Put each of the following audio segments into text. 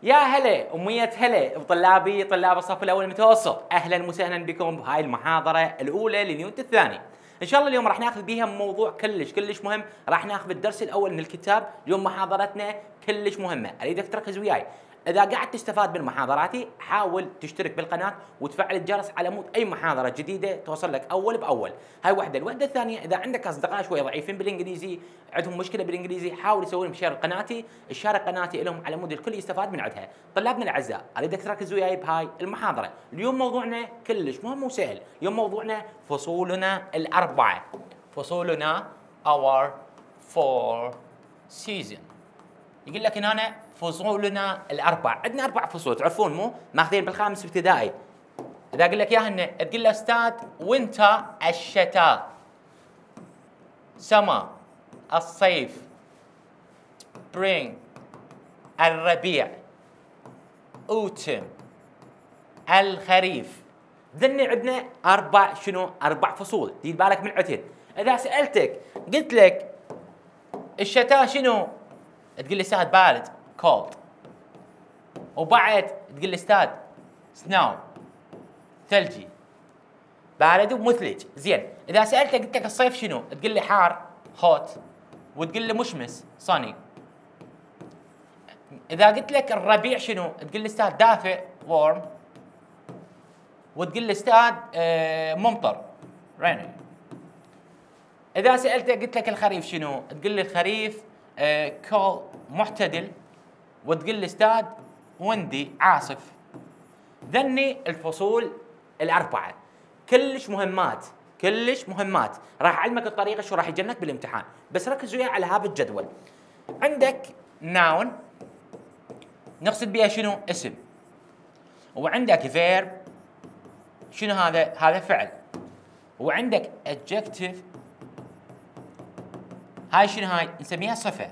يا هلا ومية هلا بطلابي طلاب الصف الاول المتوسط، اهلا وسهلا بكم بهاي المحاضره الاولى لليونت الثاني. ان شاء الله اليوم راح ناخذ بيها موضوع كلش مهم، راح ناخذ الدرس الاول من الكتاب. اليوم محاضرتنا كلش مهمه، اريدك تركز وياي. اذا قاعد تستفاد من محاضراتي حاول تشترك بالقناه وتفعل الجرس على مود اي محاضره جديده توصل لك اول باول. هاي وحده. الوحده الثانيه، اذا عندك اصدقاء شوي ضعيفين بالانجليزي، عندهم مشكله بالانجليزي، حاول يسوي لهم شير قناتي، اشاره قناتي لهم على مود الكل يستفاد من عندها. طلابنا الاعزاء، اريدك تركز وياي بهاي المحاضره. اليوم موضوعنا كلش مهم وسهل. اليوم موضوعنا فصولنا الاربعه. فصولنا our four season. يقول لك هنا فصولنا الاربع، عندنا اربع فصول تعرفون مو؟ ماخذين بالخامس ابتدائي. اذا اقول لك يا هنا تقول له استاذ وينتر الشتاء، سما الصيف، سبرينج الربيع، اوتم الخريف. ذني عندنا اربع فصول، دير بالك من عتد. اذا سالتك قلت لك الشتاء شنو؟ تقول لي استاذ بارد كولد، وبعد تقول لي استاذ سناو ثلجي، بارد ومثلج. زين، اذا سالتك قلت لك الصيف شنو؟ تقول لي حار هوت، وتقول لي مشمس صاني. اذا قلت لك الربيع شنو؟ تقول لي استاذ دافئ وورم، وتقول لي استاذ ممطر ريني. اذا سالتك قلت لك الخريف شنو؟ تقول لي الخريف كول معتدل، وتقول لي استاذ وندي عاصف. ذني الفصول الاربعه كلش مهمات. راح اعلمك الطريقه شو راح يجنك بالامتحان، بس ركز وياي على هذا الجدول. عندك ناون نقصد بها شنو؟ اسم. وعندك فيرب شنو هذا فعل. وعندك adjective، هاي شنو؟ هاي نسميها صفه.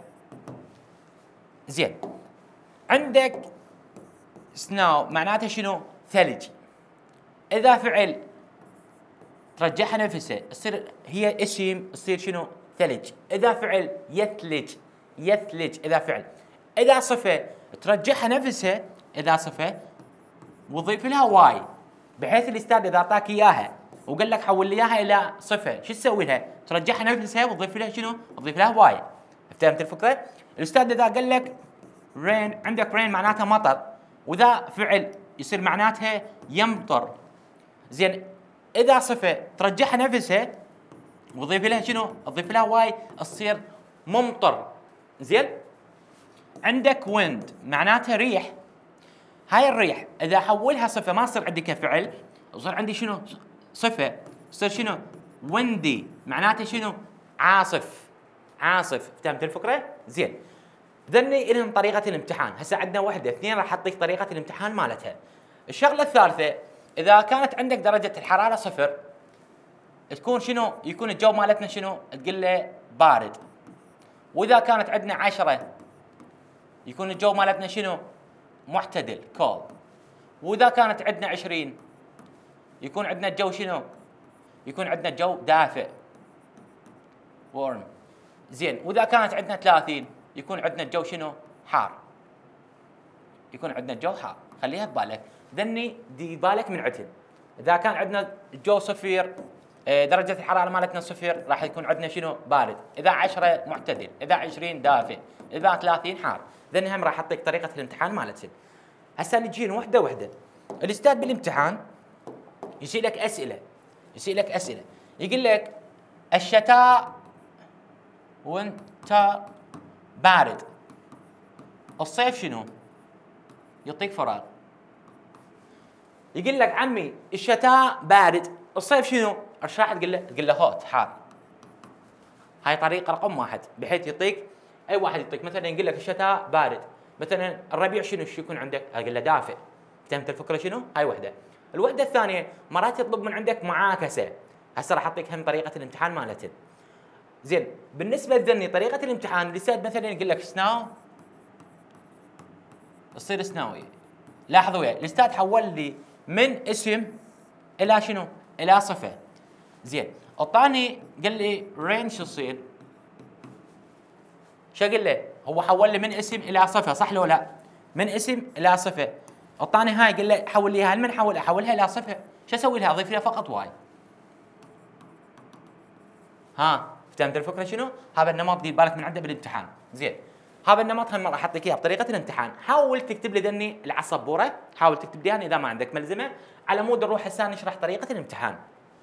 زين، عندك سناو معناته شنو؟ ثلج. اذا فعل ترجعها نفسها تصير هي اسم، تصير شنو؟ ثلج. اذا فعل يثلج اذا فعل. اذا صفه ترجعها نفسها، اذا صفه وتضيف لها واي، بحيث الاستاذ اذا اعطاك اياها وقال لك حول لي اياها الى صفه، شو تسوي لها؟ ترجعها نفسها وتضيف لها شنو؟ تضيف لها واي. فهمت الفكره؟ الاستاذ اذا قال لك رين، عندك رين معناتها مطر، واذا فعل يصير معناتها يمطر. زين، اذا صفه ترجعها نفسها وتضيف لها شنو؟ تضيف لها واي، تصير ممطر. زين، عندك ويند معناتها ريح. هاي الريح اذا حولها صفه ما تصير عندي كفعل، يصير عندي شنو؟ صفه، تصير شنو؟ ويندي معناته شنو؟ عاصف. فهمت الفكره؟ زين، ذني لهم طريقه الامتحان. هسه عندنا وحده اثنين راح اعطيك طريقه الامتحان مالتها. الشغله الثالثه، اذا كانت عندك درجه الحراره صفر تكون شنو؟ يكون الجو مالتنا شنو؟ تقول له بارد. واذا كانت عندنا 10 يكون الجو مالتنا شنو؟ معتدل كولد. واذا كانت عندنا 20 يكون عندنا الجو شنو؟ يكون عندنا الجو دافئ وورم. زين، واذا كانت عندنا 30 يكون عندنا الجو شنو؟ حار. يكون عندنا الجو حار. خليها ببالك، ذني دي بالك من عتل. اذا كان عندنا الجو صفر، درجة الحرارة مالتنا صفر، راح يكون عندنا شنو؟ بارد. إذا 10 معتدل، إذا 20 دافئ، إذا 30 حار. ذن هم راح أعطيك طريقة الامتحان مالتهم. هسه نجين وحدة. الأستاذ بالامتحان يسألك أسئلة. يقول لك الشتاء وانت بارد، الصيف شنو؟ يعطيك فراغ. يقول لك عمي الشتاء بارد، الصيف شنو؟ ايش راح تقول له هوت حار. هاي طريقه رقم واحد، بحيث يعطيك اي واحد يعطيك مثلا يقول لك الشتاء بارد، مثلا الربيع شنو يكون عندك؟ اقول له دافئ. فهمت الفكره شنو؟ هاي وحده. الوحده الثانيه مرات يطلب من عندك معاكسه. هسه راح اعطيك هم طريقه الامتحان مالته. زين، بالنسبه لذني طريقه الامتحان، الاستاذ مثلا يقول لك سناو تصير سناوي. لاحظوا وياي، الاستاذ حول لي من اسم الى شنو؟ الى صفه. زين، اعطاني قال لي رين شو تصير؟ شو اقول له؟ هو حول لي من اسم الى صفه، صح لو لا؟ من اسم الى صفه. اعطاني هاي قال له حول لي هاي، من احولها الى صفه. شو اسوي لها؟ اضيف لها فقط واي. ها فهمت الفكره شنو؟ هذا النمط دير بالك من عنده بالامتحان. زين هذا النمط هم راح اعطيك اياه بطريقه الامتحان. حاول تكتب لي ذني على السبوره، حاول تكتب لي اذا ما عندك ملزمه، على مود نروح هسه نشرح طريقه الامتحان.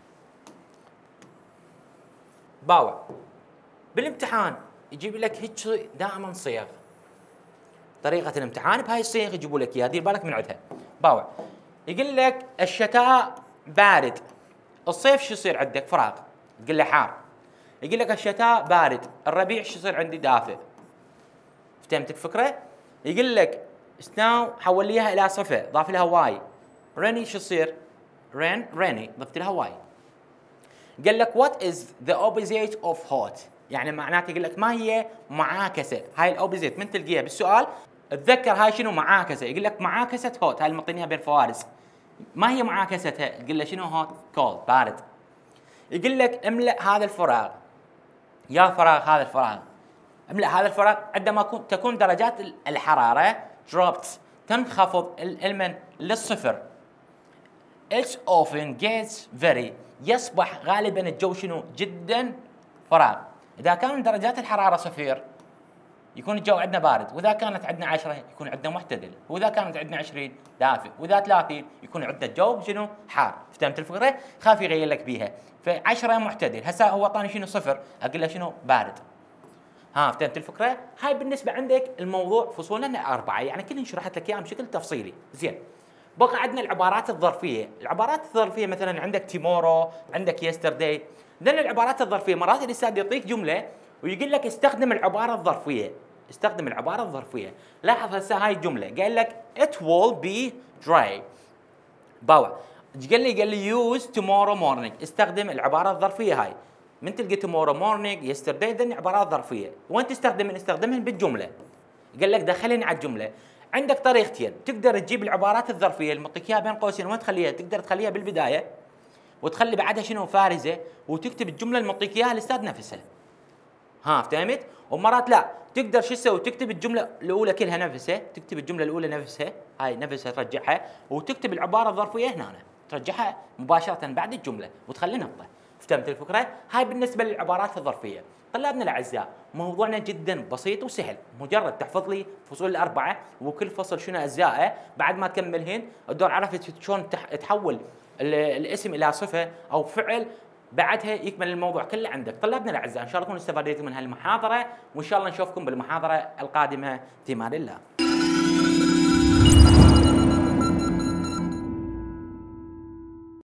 باوع بالامتحان يجيب لك هيك دائما صيغ. طريقه الامتحان بهاي الصيغ يجيبوا لك اياها، دير بالك من عندها. باوع يقول لك الشتاء بارد، الصيف شو يصير عندك؟ فراغ، تقول له حار. يقول لك الشتاء بارد، الربيع شو يصير عندي؟ دافئ. فهمت الفكره؟ يقول لك سناو حول لي اياها الى صفه، ضاف لها واي. ريني شو يصير؟ ريني، ضفت لها واي. قال لك وات از ذا اوبوزيت اوف هوت، يعني معناته يقول لك ما هي معاكسه، هاي الاوبوزيت من تلقيها بالسؤال اتذكر هاي شنو معاكسه. يقول لك معاكسه هوت، هاي اللي معطينيها بين فوارس. ما هي معاكستها؟ تقول له شنو هوت؟ كولد، بارد. يقول لك املأ هذا الفراغ، يا فراغ هذا الفراغ، املأ هذا الفراغ عندما تكون درجات الحراره dropped، تنخفض المن للصفر. It often gets very، يصبح غالبا الجو شنو؟ جدا فراغ. اذا كان درجات الحراره صفر يكون الجو عندنا بارد، واذا كانت عندنا 10 يكون عندنا معتدل، واذا كانت عندنا 20 دافئ، واذا 30 يكون عندنا الجو شنو؟ حار. فهمت الفكره؟ خاف يغير لك بيها. ف10 معتدل، هسه هو اعطاني شنو؟ صفر، اقول له شنو؟ بارد. ها فهمت الفكره؟ هاي بالنسبه عندك الموضوع فصولنا 4، يعني كلهن شرحت لك اياها بشكل تفصيلي. زين بقى عندنا العبارات الظرفيه. العبارات الظرفيه مثلا عندك تيمورو، عندك يسترداي. لان العبارات الظرفيه مرات الاستاذ يعطيك جمله ويقول لك استخدم العباره الظرفيه، استخدم العباره الظرفيه. لاحظ هسه هاي الجمله قال لك it will be dry. باوع قال لي use tomorrow morning، استخدم العباره الظرفيه هاي. من تلقى tomorrow morning yesterday ذني عبارات ظرفيه، وين تستخدمهن؟ استخدمهن بالجمله. قال لك دخلهن على الجمله. عندك طريقتين، تقدر تجيب العبارات الظرفيه اللي معطيك اياها بين قوسين، وين تخليها؟ تقدر تخليها بالبدايه وتخلي بعدها شنو؟ فارزه، وتكتب الجمله اللي معطيك اياها الاستاذ نفسها. ها فهمت؟ ومرات لا، تقدر شو تسوي؟ تكتب الجمله الاولى كلها نفسها، تكتب الجمله الاولى نفسها، هاي نفسها ترجعها، وتكتب العباره الظرفيه هنا ترجعها مباشره بعد الجمله وتخلي نقطه. فهمت الفكره؟ هاي بالنسبه للعبارات الظرفيه. طلابنا الاعزاء موضوعنا جدا بسيط وسهل، مجرد تحفظ لي فصول الاربعه وكل فصل شنو اجزائه. بعد ما تكملهن الدور عرفت شلون تحول الاسم الى صفه او فعل، بعدها يكمل الموضوع كله عندك. طلابنا الاعزاء ان شاء الله تكونوا استفاديتوا من هالمحاضره، وان شاء الله نشوفكم بالمحاضره القادمه في امان الله.